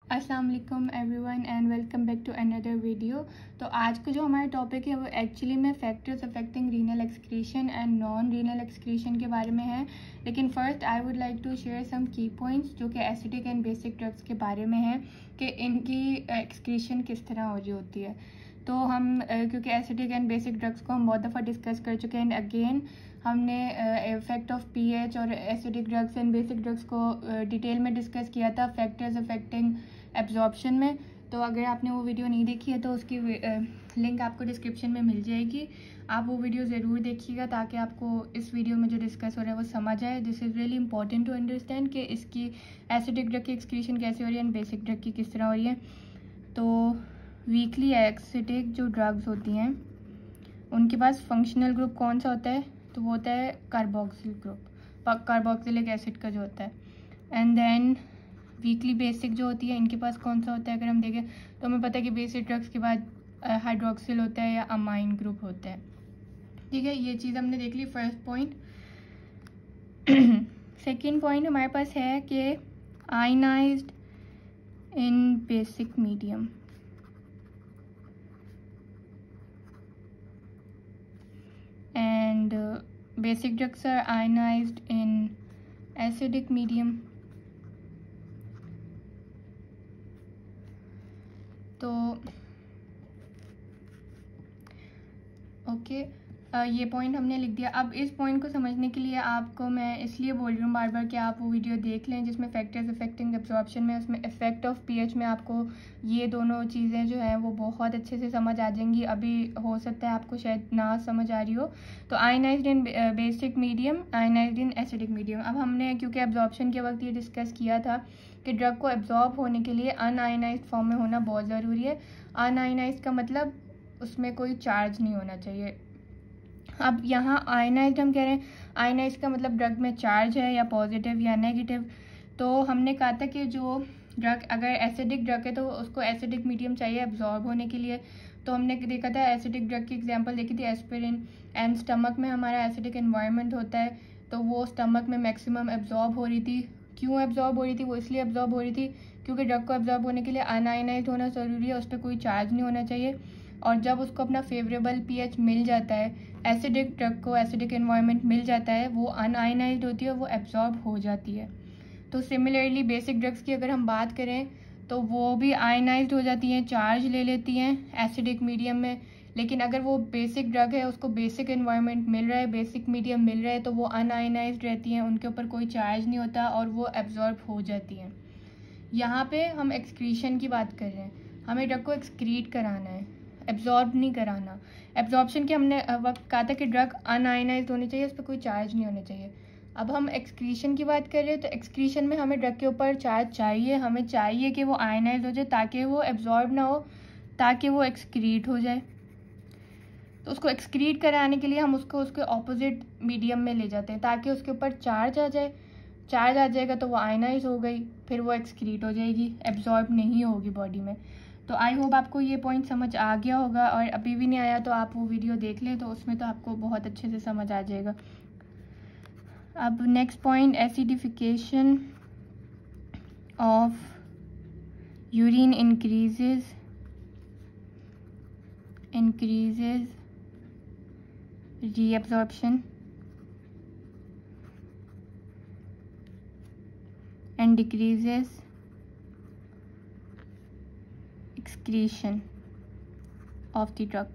अस्सलाम वालेकुम everyone and welcome back to another video. तो आज का जो हमारा टॉपिक है वो एक्चुअली में factors affecting renal excretion and non renal excretion के बारे में है। लेकिन first I would like to share some key points जो कि एसिडिक एंड बेसिक ड्रग्स के बारे में है कि इनकी एक्सक्रीशन किस तरह हो रही होती है। तो हम क्योंकि एसिडिक एंड बेसिक ड्रग्स को हम बहुत दफ़ा डिस्कस कर चुके हैं एंड अगेन हमने इफेक्ट ऑफ पीएच और acidic drugs and basic drugs को डिटेल में डिस्कस किया था फैक्टर्स अफेक्टिंग एब्जॉर्प्शन में। तो अगर आपने वो वीडियो नहीं देखी है तो उसकी लिंक आपको डिस्क्रिप्शन में मिल जाएगी। आप वो वीडियो ज़रूर देखिएगा ताकि आपको इस वीडियो में जो डिस्कस हो रहा है वो समझ आए। This is really important to understand कि इसकी एसिडिक ड्रग की एक्सक्रीशन कैसे हो रही है एंड बेसिक ड्रग की किस तरह हो रही है। तो वीकली एसिडिक जो ड्रग्स होती हैं उनके पास फंक्शनल ग्रुप कौन सा होता है, तो वो होता है कार्बोक्सिल ग्रुप, कार्बोक्सिलिक एसिड का जो होता है। एंड देन वीकली बेसिक जो होती है इनके पास कौन सा होता है, अगर हम देखें तो हमें पता है कि बेसिक ड्रग्स के बाद हाइड्रोक्सिल होता है या अमाइन ग्रुप होता है। ठीक है, ये चीज़ हमने देख ली फर्स्ट पॉइंट। सेकेंड पॉइंट हमारे पास है कि ionized in basic medium. And basic drugs are ionized in acidic medium. तो ओके ये पॉइंट हमने लिख दिया। अब इस पॉइंट को समझने के लिए आपको मैं इसलिए बोल रही हूँ बार बार कि आप वो वीडियो देख लें जिसमें फैक्टर्स अफेक्टिंग एब्जॉर्प्शन में उसमें इफेक्ट ऑफ पीएच में आपको ये दोनों चीज़ें जो हैं वो बहुत अच्छे से समझ आ जाएंगी। अभी हो सकता है आपको शायद ना समझ आ रही हो। तो ionized in basic medium, ionized in acidic medium. अब हमने क्योंकि एब्जॉर्प्शन के वक्त ये डिस्कस किया था कि ड्रग को एब्जॉर्ब होने के लिए अनआयनाइज्ड फॉर्म में होना बहुत ज़रूरी है। अनआयनाइज्ड का मतलब उसमें कोई चार्ज नहीं होना चाहिए। अब यहाँ आयनाइज्ड हम कह रहे हैं, आयनाइज्ड का मतलब ड्रग में चार्ज है या पॉजिटिव या नेगेटिव। तो हमने कहा था कि जो ड्रग अगर एसिडिक ड्रग है तो उसको एसिडिक मीडियम चाहिए एब्जॉर्ब होने के लिए। तो हमने देखा था एसिडिक ड्रग की एग्जांपल देखी थी एस्पिरिन। एंड स्टमक में हमारा एसिडिक एनवायरनमेंट होता है तो वो स्टमक में मैक्सिमम एब्जॉर्ब हो रही थी। क्यों एब्जॉर्ब हो रही थी? वो इसलिए एब्जॉर्ब हो रही थी क्योंकि ड्रग को एब्जॉर्ब होने के लिए अनआयनाइज्ड होना ज़रूरी है, उस पर कोई चार्ज नहीं होना चाहिए। और जब उसको अपना फेवरेबल पीएच मिल जाता है, एसिडिक ड्रग को एसिडिक एनवायरनमेंट मिल जाता है, वो अनआयनाइज्ड होती है, वो एब्जॉर्ब हो जाती है। तो सिमिलरली बेसिक ड्रग्स की अगर हम बात करें तो वो भी आयनाइज्ड हो जाती हैं, चार्ज ले लेती हैं एसिडिक मीडियम में। लेकिन अगर वो बेसिक ड्रग है, उसको बेसिक एनवायरनमेंट मिल रहा है, बेसिक मीडियम मिल रहा है, तो वो अनआयनाइज्ड रहती हैं, उनके ऊपर कोई चार्ज नहीं होता और वो एब्जॉर्ब हो जाती हैं। यहाँ पे हम एक्सक्रीशन की बात कर रहे हैं, हमें ड्रग को एक्सक्रीट कराना है, एब्जॉर्ब नहीं कराना। एब्जॉर्प्शन के हमने वक्त कहा था कि ड्रग अनआयनाइज्ड होनी चाहिए, उस पर कोई चार्ज नहीं होना चाहिए। अब हम एक्सक्रीशन की बात कर रहे हैं तो एक्सक्रीशन में हमें ड्रग के ऊपर चार्ज चाहिए, हमें चाहिए कि वो आयनाइज्ड हो जाए ताकि वो एब्जॉर्ब ना हो, ताकि वो एक्सक्रीट हो जाए। तो उसको एक्सक्रीट कराने के लिए हम उसको उसके ऑपोजिट मीडियम में ले जाते हैं ताकि उसके ऊपर चार्ज आ जाए। चार्ज आ जाएगा तो वो आयनाइज हो गई, फिर वो एक्सक्रीट हो जाएगी, एब्जॉर्ब नहीं होगी बॉडी में। तो आई होप आपको ये पॉइंट समझ आ गया होगा, और अभी भी नहीं आया तो आप वो वीडियो देख लें तो उसमें तो आपको बहुत अच्छे से समझ आ जाएगा। अब next point, acidification of urine increases reabsorption and decreases excretion of the drug।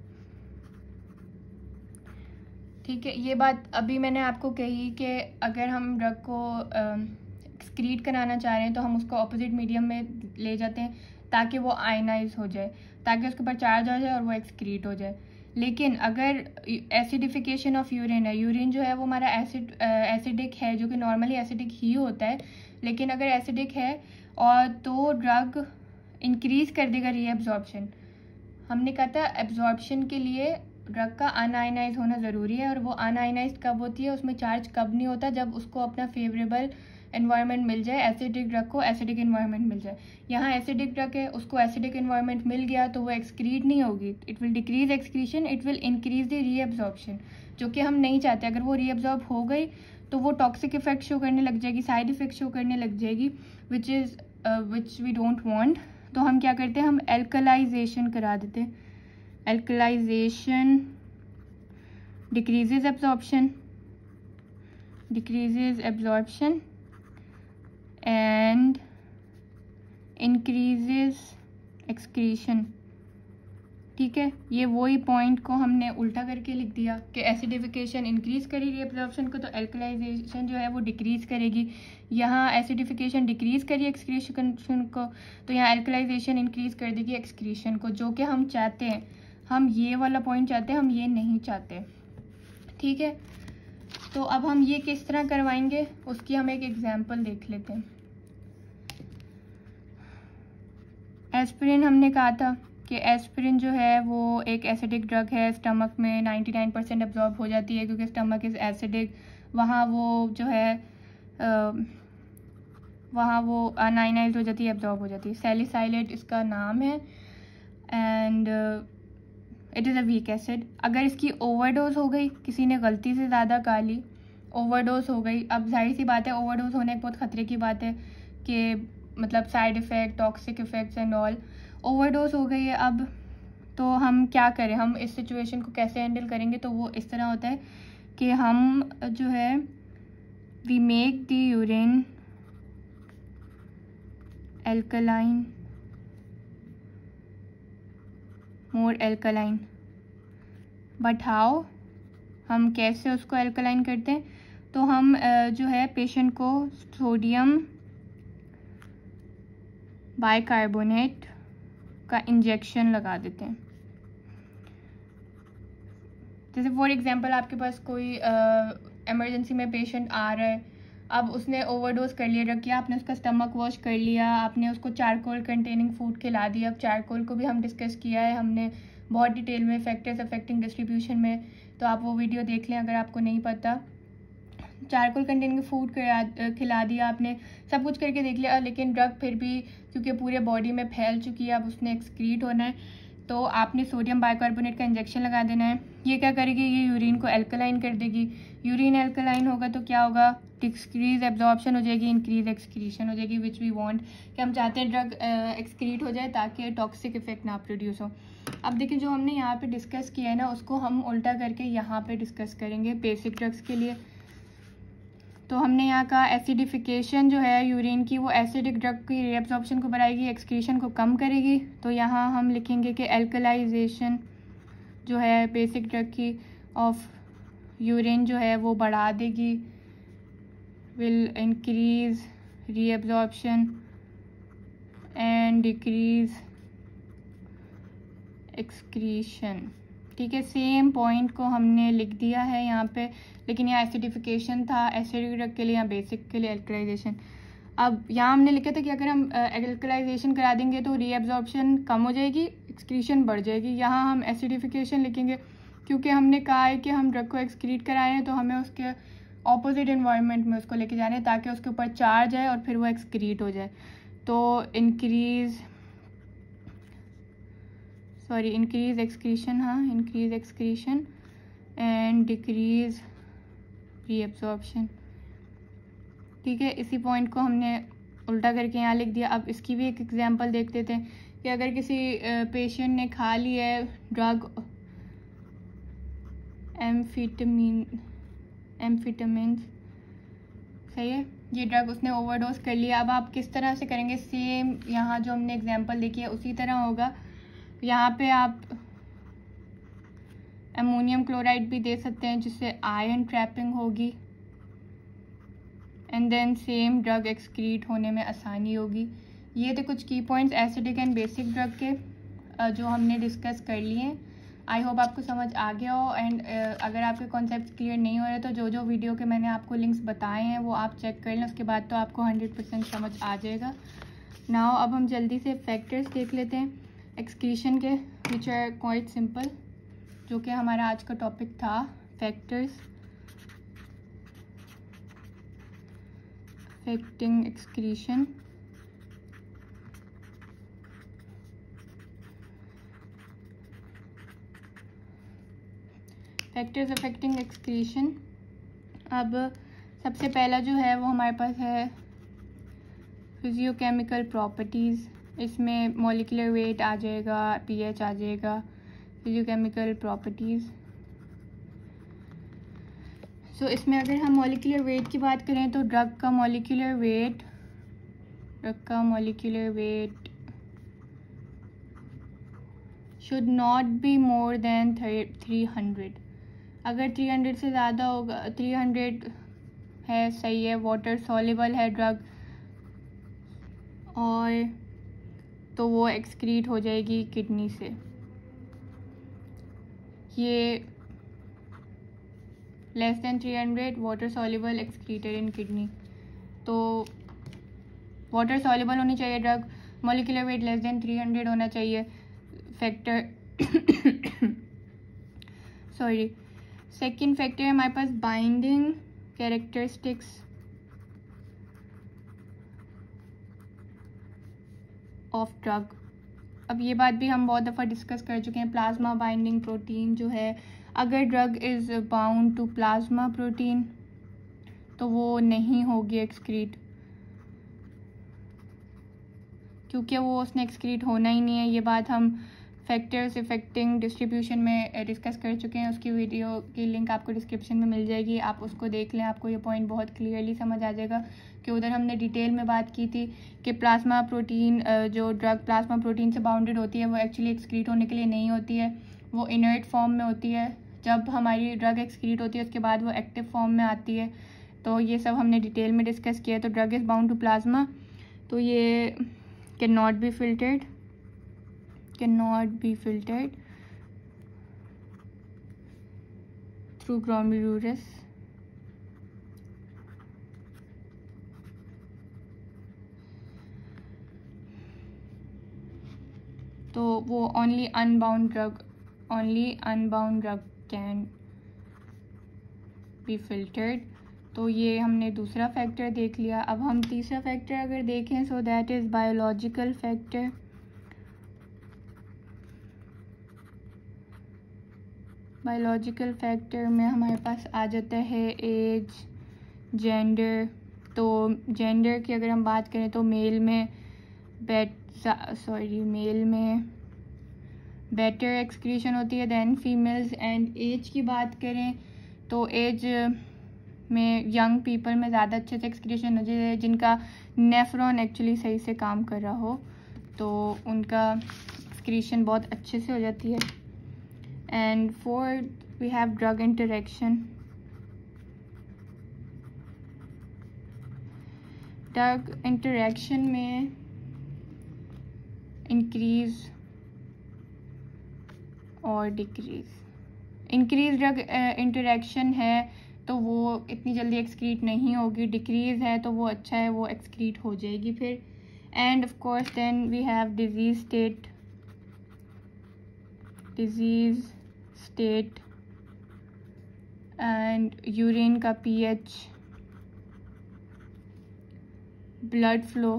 ठीक है, ये बात अभी मैंने आपको कही कि अगर हम ड्रग को एक्सक्रीट कराना चाह रहे हैं तो हम उसको ऑपोजिट मीडियम में ले जाते हैं ताकि वो आयनाइज हो जाए, ताकि उसके ऊपर चार्ज आ जाए और वो एक्सक्रीट हो जाए। लेकिन अगर एसिडिफिकेशन ऑफ यूरिन है, यूरिन जो है वो हमारा एसिडिक है, जो कि नॉर्मली एसिडिक ही होता है, लेकिन अगर एसिडिक है और तो ड्रग इंक्रीज कर देगा रीअब्जॉर्प्शन। हमने कहा था एब्जॉर्प्शन के लिए ड्रग का अनआयनाइज होना ज़रूरी है, और वो अनआयनाइज कब होती है, उसमें चार्ज कब नहीं होता, जब उसको अपना फेवरेबल एनवायरनमेंट मिल जाए, एसिडिक ड्रग को एसिडिक एनवायरनमेंट मिल जाए। यहाँ एसिडिक ड्रग है, उसको एसिडिक एनवायरनमेंट मिल गया तो वो एक्सक्रीट नहीं होगी, it will decrease excretion, it will increase the reabsorption, जो कि हम नहीं चाहते। अगर वो रीअब्जॉर्ब हो गई तो वो टॉक्सिक इफेक्ट शो करने लग जाएगी, साइड इफेक्ट शो करने लग जाएगी, which is which we don't want, तो हम क्या करते हैं, हम एल्कलाइजेशन करा देते हैं. Alkalization decreases absorption and increases excretion. ठीक है, ये वही पॉइंट को हमने उल्टा करके लिख दिया कि एसिडिफिकेशन इंक्रीज़ करेगी एब्जॉर्प्शन को, तो एल्कलाइजेशन जो है वो डिक्रीज़ करेगी. यहाँ एसिडिफिकेशन डिक्रीज़ करी एक्सक्रीशन को, तो यहाँ एल्कलाइजेशन इंक्रीज़ कर देगी एक्सक्रीशन को, जो कि हम चाहते हैं. हम ये वाला पॉइंट चाहते हैं, हम ये नहीं चाहते. ठीक है, तो अब हम ये किस तरह करवाएंगे उसकी हम एक एग्जांपल देख लेते हैं. एस्पिरिन, हमने कहा था कि एस्पिरिन जो है वो एक एसिडिक ड्रग है. स्टमक में 99% एब्जॉर्ब हो जाती है क्योंकि स्टमक इज़ एसिडिक. वहाँ वो जो है वहाँ वो अनाइनाइज हो जाती है, एब्जॉर्ब हो जाती है. सैलिसाइलेट इसका नाम है and it is a weak acid. अगर इसकी ओवरडोज हो गई, किसी ने गलती से ज़्यादा खा ली, ओवरडोज हो गई, अब जाहिर सी बात है ओवरडोज होने एक बहुत ख़तरे की बात है कि मतलब side effect, toxic effects and all. Overdose हो गई है अब, तो हम क्या करें, हम इस सिचुएशन को कैसे हैंडल करेंगे. तो वो इस तरह होता है कि हम जो है we make the urine alkaline, more alkaline. But how, हम कैसे उसको एल्कलाइन करते हैं, तो हम जो है पेशेंट को सोडियम बाइकार्बोनेट का इंजेक्शन लगा देते हैं. जैसे फॉर एग्जांपल आपके पास कोई इमरजेंसी में पेशेंट आ रहा है, अब उसने ओवरडोज कर लिया, रखिए आपने उसका स्टमक वॉश कर लिया, आपने उसको चारकोल कंटेनिंग फूड खिला दिया. अब चारकोल को भी हम डिस्कस किया है हमने बहुत डिटेल में, फैक्टर्स अफेक्टिंग डिस्ट्रीब्यूशन में, तो आप वो वीडियो देख लें अगर आपको नहीं पता. चारकोल कंटेनिंग फूड खिला दिया आपने, सब कुछ करके देख लिया, लेकिन ड्रग फिर भी क्योंकि पूरे बॉडी में फैल चुकी है, अब उसने एक्सक्रीट होना है, तो आपने सोडियम बाइकार्बोनेट का इंजेक्शन लगा देना है. ये क्या करेगी, ये यूरिन को एल्कलाइन कर देगी. यूरिन एल्कलाइन होगा तो क्या होगा, डिक्रीज एब्जॉर्प्शन हो जाएगी, इंक्रीज एक्सक्रीशन हो जाएगी, विच वी वांट, कि हम चाहते हैं ड्रग एक्सक्रीट हो जाए ताकि टॉक्सिक इफेक्ट ना प्रोड्यूस हो. अब देखिए जो हमने यहाँ पे डिस्कस किया है ना, उसको हम उल्टा करके यहाँ पे डिस्कस करेंगे बेसिक ड्रग्स के लिए. तो हमने यहाँ का एसिडिफिकेशन जो है यूरिन की, वो एसिडिक ड्रग की रीअब्जॉर्प्शन को बढ़ाएगी, एक्सक्रीशन को कम करेगी. तो यहाँ हम लिखेंगे कि एल्कलाइजेशन जो है बेसिक ड्रग की ऑफ यूरिन जो है वो बढ़ा देगी, will increase reabsorption and decrease excretion. ठीक है, सेम पॉइंट को हमने लिख दिया है यहाँ पे, लेकिन यहाँ एसिडिफिकेशन था एसिडिक ड्रग के लिए, यहाँ बेसिक के लिए एल्कलाइजेशन. अब यहाँ हमने लिखा था कि अगर हम एल्कलाइजेशन करा देंगे तो रीअब्जॉर्प्शन कम हो जाएगी, एक्सक्रीशन बढ़ जाएगी. यहाँ हम एसिडिफिकेशन लिखेंगे क्योंकि हमने कहा है कि हम ड्रग को एक्सक्रीट कराए हैं, तो हमें उसके ऑपोजिट इन्वायरमेंट में उसको लेके जाना है ताकि उसके ऊपर चार्ज आए और फिर वो एक्सक्रीट हो जाए. तो इंक्रीज एक्सक्रीशन, हाँ increase excretion and decrease reabsorption. ठीक है, इसी पॉइंट को हमने उल्टा करके यहाँ लिख दिया. अब इसकी भी एक एग्जांपल देख लेते हैं कि अगर किसी पेशेंट ने खा लिया है ड्रग एम्फेटामिन, सही है, ये ड्रग उसने ओवरडोज कर लिया. अब आप किस तरह से करेंगे, सेम यहाँ जो हमने एग्जांपल देखी है उसी तरह होगा. यहाँ पे आप अमोनियम क्लोराइड भी दे सकते हैं जिससे आयरन ट्रैपिंग होगी and then same drug excrete होने में आसानी होगी. ये थे कुछ key points acidic and basic drug के जो हमने डिस्कस कर लिए हैं. आई होप आपको समझ आ गया हो. एंड अगर आपके कॉन्सेप्ट क्लियर नहीं हो रहे तो जो वीडियो के मैंने आपको लिंक्स बताए हैं वो आप चेक कर लें, उसके बाद तो आपको 100% समझ आ जाएगा. नाउ अब हम जल्दी से फैक्टर्स देख लेते हैं एक्सक्रीशन के, विच आर क्वाइट सिंपल, जो कि हमारा आज का टॉपिक था, factors affecting excretion. Factors affecting excretion. अब सबसे पहला जो है वो हमारे पास है फिजियोकेमिकल प्रॉपर्टीज़, इसमें मॉलिक्यूलर वेट आ जाएगा, पीएच आ जाएगा, फिजियोकेमिकल प्रॉपर्टीज़। सो इसमें अगर हम मॉलिक्यूलर वेट की बात करें तो ड्रग का molecular weight should not be more than 300। अगर 300 से ज़्यादा होगा, 300 है सही है, वाटर सॉल्युबल है ड्रग, और तो वो एक्सक्रीट हो जाएगी किडनी से। ये less than 300 water soluble excreted in kidney, तो वाटर सॉल्युबल होनी चाहिए drug, molecular weight less than 300 होना चाहिए। फैक्टर सॉरी, सेकेंड फैक्टर है हमारे पास बाइंडिंग कैरेक्टरिस्टिक्स ऑफ ड्रग। अब ये बात भी हम बहुत दफ़ा डिस्कस कर चुके हैं। प्लाज्मा बाइंडिंग प्रोटीन जो है, अगर drug is bound to plasma protein तो वो नहीं होगी एक्सक्रीट, क्योंकि वो उसने एक्सक्रीट होना ही नहीं है। ये बात हम फैक्टर्स इफेक्टिंग डिस्ट्रीब्यूशन में डिस्कस कर चुके हैं। उसकी वीडियो की लिंक आपको डिस्क्रिप्शन में मिल जाएगी, आप उसको देख लें, आपको ये पॉइंट बहुत क्लियरली समझ आ जाएगा कि उधर हमने डिटेल में बात की थी कि प्लाज्मा प्रोटीन, जो ड्रग प्लाज्मा प्रोटीन से बाउंडेड होती है, वो एक्चुअली एक्सक्रीट होने के लिए नहीं होती है, वो इनर्ट फॉर्म में होती है। जब हमारी ड्रग एक्सक्रीट होती है उसके बाद वो एक्टिव फॉर्म में आती है। तो ये सब हमने डिटेल में डिस्कस किया। तो drug is bound to plasma, तो ये can not be filtered through glomerulus। तो वो only unbound drug can be filtered। तो ये हमने दूसरा फैक्टर देख लिया। अब हम तीसरा फैक्टर अगर देखें, so that is biological factor. Biological factor में हमारे पास आ जाता है एज, जेंडर। तो जेंडर की अगर हम बात करें तो मेल में बेटर एक्सक्रीशन होती है देन फीमेल्स। एंड एज की बात करें तो एज में यंग पीपल में ज़्यादा अच्छे से एक्सक्रीशन हो जाए, जिनका नेफ्रॉन एक्चुअली सही से काम कर रहा हो, तो उनका एक्सक्रीशन बहुत अच्छे से हो जाती है। And fourth, we have drug interaction। Drug interaction में इंक्रीज और डिक्रीज। इंक्रीज ड्रग इंटरेक्शन है तो वो इतनी जल्दी एक्सक्रीट नहीं होगी, डिक्रीज है तो वो अच्छा है, वो एक्सक्रीट हो जाएगी फिर। And of course then we have disease state and urine का पीएच, ब्लड फ्लो।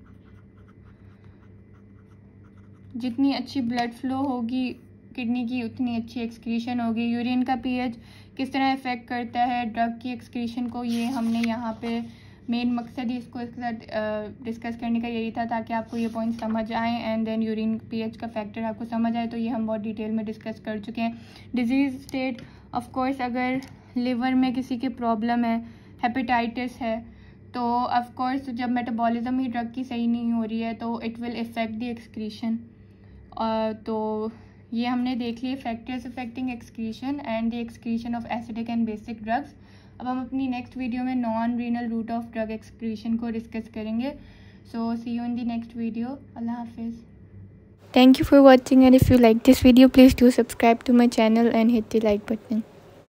जितनी अच्छी ब्लड फ्लो होगी किडनी की उतनी अच्छी एक्सक्रीशन होगी। यूरिन का पीएच किस तरह इफ़ेक्ट करता है ड्रग की एक्सक्रीशन को, ये हमने यहाँ पे मेन मकसद ही इसको इसके साथ डिस्कस करने का यही था, ताकि आपको ये पॉइंट समझ आए एंड देन यूरिन पीएच का फैक्टर आपको समझ आए। तो ये हम बहुत डिटेल में डिस्कस कर चुके हैं। डिजीज़ स्टेट, ऑफ कोर्स अगर लिवर में किसी की प्रॉब्लम है, हेपेटाइटिस है, तो ऑफ कोर्स जब मेटाबॉलिज्म ही ड्रग की सही नहीं हो रही है तो it will effect the excretion. तो ये हमने देख लिए factors affecting excretion and the excretion of acidic and basic drugs. अब हम अपनी नेक्स्ट वीडियो में non renal route of drug excretion को डिस्कस करेंगे। So see you in the next video. अल्लाह हाफिज़। Thank you for watching, and if you like this video, please do subscribe to my channel and hit the like button.